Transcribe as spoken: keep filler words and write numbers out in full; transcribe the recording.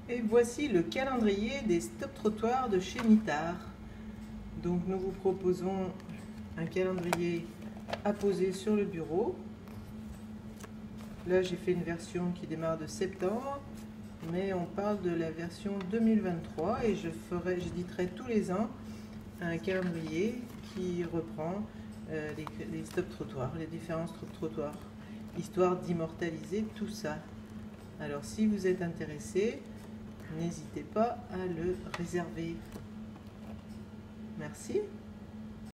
Et voici le calendrier des stop trottoirs de chez Mitard. Donc nous vous proposons un calendrier à poser sur le bureau. Là j'ai fait une version qui démarre de septembre, mais on parle de la version deux mille vingt-trois et je ferai, j'éditerai tous les ans un calendrier qui reprend euh, les, les stop trottoirs, les différents stop trottoirs, histoire d'immortaliser tout ça. Alors si vous êtes intéressé, n'hésitez pas à le réserver. Merci.